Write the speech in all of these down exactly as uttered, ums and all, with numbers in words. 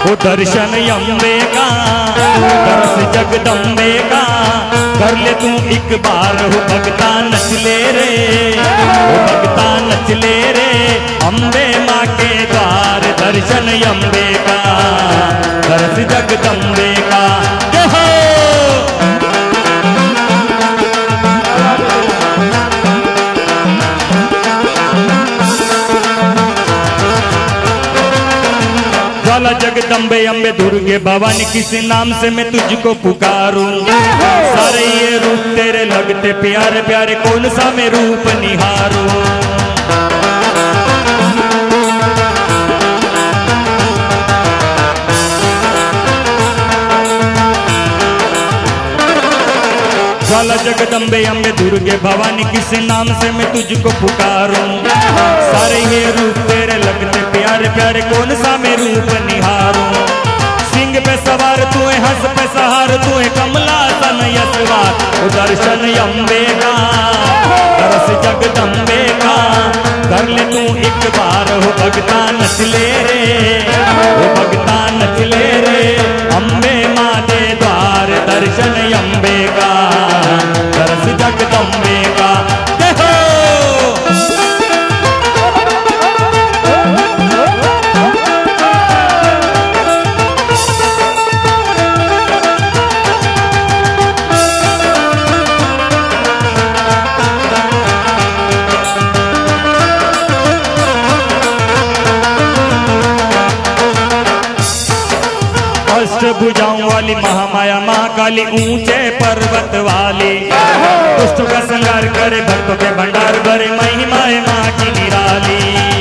वो दर्शन अम्बे का, दर्श जगदम्बे का कर ले तू एक बार। हो भगता नच ले रे, हो भगता नच ले रे, अम्बे माँ के द्वार। दर्शन अम्बे का, दर्श जगदम्बे का। ज्वाला जगदम्बे अम्बे दुर्गे भवानी, किस नाम से मैं तुझको पुकारूं। सारे ये रूप तेरे लगते प्यारे प्यारे, कौन सा मैं रूप निहारूं। ज्वाला जगदम्बे अम्बे दुर्गे भवानी, किस नाम से मैं तुझको पुकारूं। सारे ये रूप तेरे लगते प्यारे प्यारे, कौन सा मैं रूप निहारूं। सिंह पे सवार तू है, हंस पे सहार तू है, कमला सन यशवार। दर्शन अम्बे का, दर्श जगदम्बे का कर ले तू एक बार। हो भगता नच ले रे, हो भगता नच ले रे, अम्बे माँ के द्वार। दर्शन अम्बे का, दर्श जगदम्बे का। अष्टभुजाओं वाली महामाया महाकाली, ऊंचे पर्वत वाली। दुष्टों का संहार करे, भक्तों के भंडार भरे, महिमाए माँ की निराली।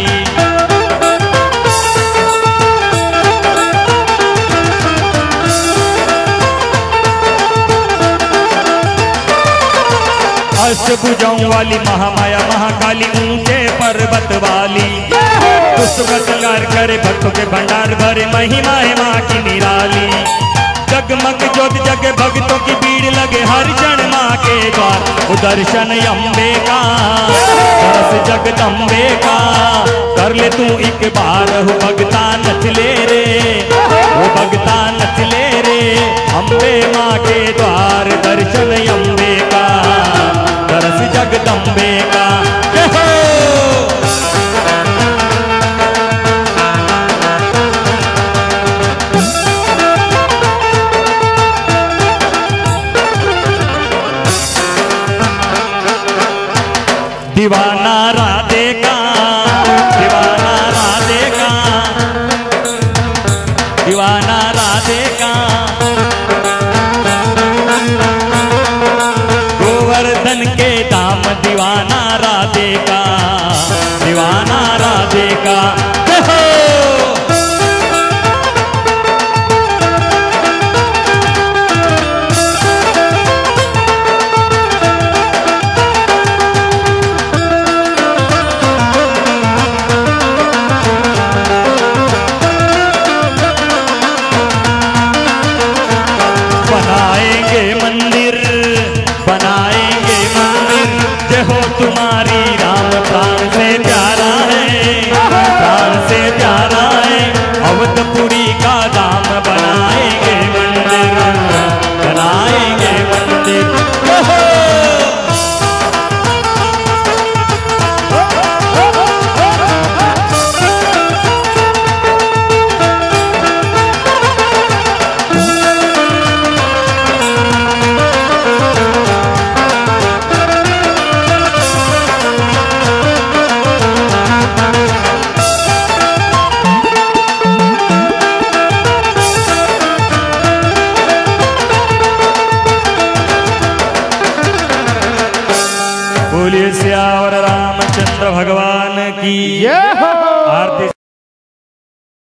अष्टभुजाओं वाली महामाया महाकाली, ऊंचे पर्वत वाली। दुष्टों का संहार करे, भक्तों के भंडार भरे, महिमा है माँ की निराली। जगमग ज्योत जगे, भक्तों की भीड़ लगे, हर क्षण माँ के द्वार। दर्शन अम्बे का, दर्श जगदम्बे का कर ले तू एक बार। हो भगता नच ले रे, हो भगता नच ले रे, अम्बे माँ के द्वार। दर्शन अम्बे का, दर्श जगदम्बे का। दीवाना राधे का, दीवाना राधे का, दीवाना राधे का। गोवर्धन के दाम दीवाना राधे का, दीवाना राधे का।